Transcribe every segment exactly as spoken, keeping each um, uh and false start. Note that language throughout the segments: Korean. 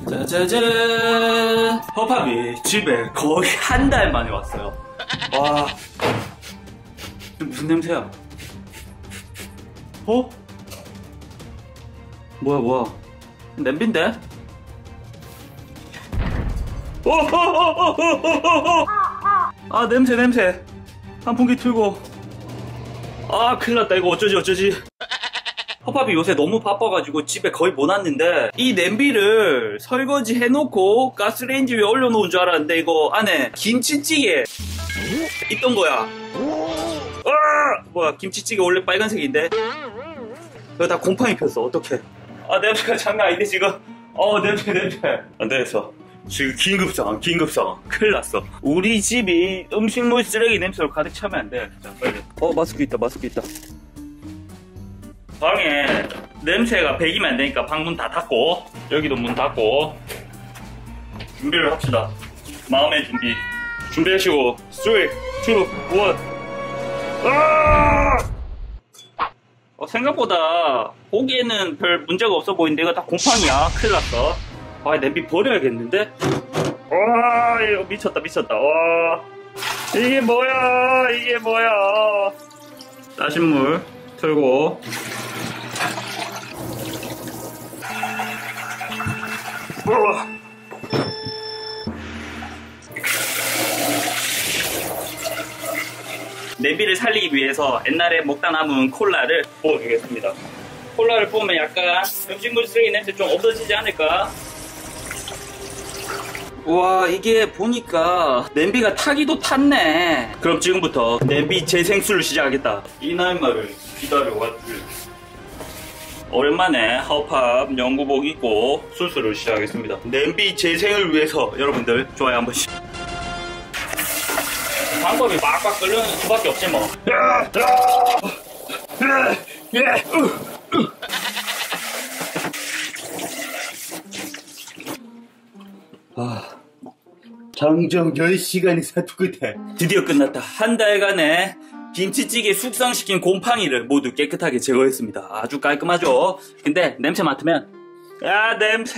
짜자잔. 허팝이 집에 거의 한 달 만에 왔어요. 와, 무슨 냄새야? 어? 뭐야 뭐야? 냄비인데? 아, 냄새 냄새. 환풍기 틀고. 아, 큰일났다. 이거 어쩌지 어쩌지. 허팝이 요새 너무 바빠가지고 집에 거의 못 왔는데, 이 냄비를 설거지 해놓고 가스레인지 위에 올려놓은 줄 알았는데 이거 안에 김치찌개 있던 거야. 아! 뭐야, 김치찌개 원래 빨간색인데 이거 다 곰팡이 폈어. 어떡해. 아, 냄새가 장난 아닌데 지금. 어, 냄새 냄새 안 되겠어. 지금 긴급상황 긴급상황. 큰일 났어. 우리 집이 음식물 쓰레기 냄새로 가득 차면 안 돼. 자, 빨리. 어, 마스크 있다 마스크 있다. 방에 냄새가 배기면 안 되니까 방문 다 닫고, 여기도 문 닫고 준비를 합시다. 마음의 준비 준비하시고 삼, 이, 일. 아! 어, 생각보다 보기에는 별 문제가 없어 보이는데 이거 다 곰팡이야. 큰일 났어. 아, 냄비 버려야겠는데? 와, 이거 미쳤다 미쳤다. 와, 이게 뭐야 이게 뭐야. 따신 물 틀고. 우와. 냄비를 살리기 위해서 옛날에 먹다 남은 콜라를 부어주겠습니다. 콜라를 부으면 약간 음식물 쓰레기 냄새 좀 없어지지 않을까? 우와, 이게 보니까 냄비가 타기도 탔네. 그럼 지금부터 냄비 재생술을 시작하겠다. 이 날만을 기다려왔지. 오랜만에 허팝 연구복 입고 술술을 시작하겠습니다. 냄비 재생을 위해서 여러분들 좋아요 한 번씩. 방법이 빡빡 끓는 수밖에 없지 뭐. 아, 장정 열 시간의 사투 끝에 드디어 끝났다. 한 달간의 김치찌개 숙성시킨 곰팡이를 모두 깨끗하게 제거했습니다. 아주 깔끔하죠? 근데 냄새 맡으면, 야, 냄새.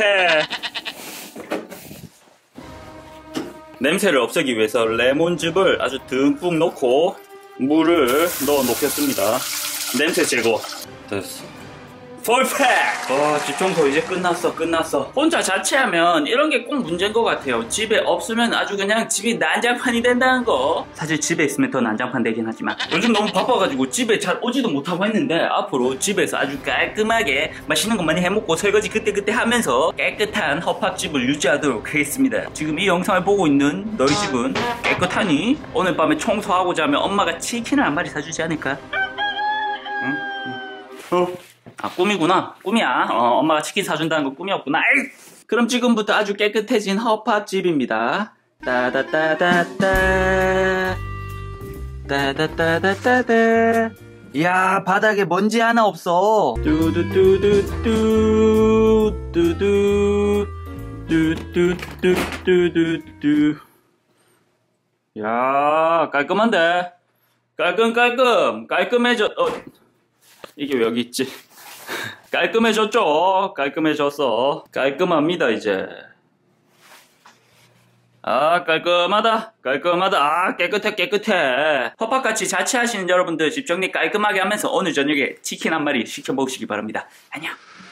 냄새를 없애기 위해서 레몬즙을 아주 듬뿍 넣고 물을 넣어 놓겠습니다. 냄새 제거. 됐어. 퍼펙트! 와, 집 청소 이제 끝났어 끝났어. 혼자 자취하면 이런 게 꼭 문제인 것 같아요. 집에 없으면 아주 그냥 집이 난장판이 된다는 거. 사실 집에 있으면 더 난장판 되긴 하지만 요즘 너무 바빠가지고 집에 잘 오지도 못하고 했는데, 앞으로 집에서 아주 깔끔하게 맛있는 거 많이 해먹고 설거지 그때그때 하면서 깨끗한 허팝집을 유지하도록 하겠습니다. 지금 이 영상을 보고 있는 너희 집은 깨끗하니? 오늘 밤에 청소하고자 하면 엄마가 치킨을 한 마리 사주지 않을까? 응? 어? 아, 꿈이구나. 꿈이야. 어, 엄마가 치킨 사준다는 건 꿈이었구나. 에이! 그럼 지금부터 아주 깨끗해진 허팝집입니다. 따다따다따 따다따다따다. 이야, 바닥에 먼지 하나 없어. 뚜두뚜두뚜 뚜두 뚜뚜뚜뚜뚜뚜. 야, 깔끔한데? 깔끔 깔끔 깔끔해져. 어, 이게 왜 여기 있지? 깔끔해졌죠? 깔끔해졌어. 깔끔합니다 이제. 아, 깔끔하다 깔끔하다. 아, 깨끗해 깨끗해. 허팝같이 자취하시는 여러분들 집 정리 깔끔하게 하면서 오늘 저녁에 치킨 한 마리 시켜 먹으시기 바랍니다. 안녕.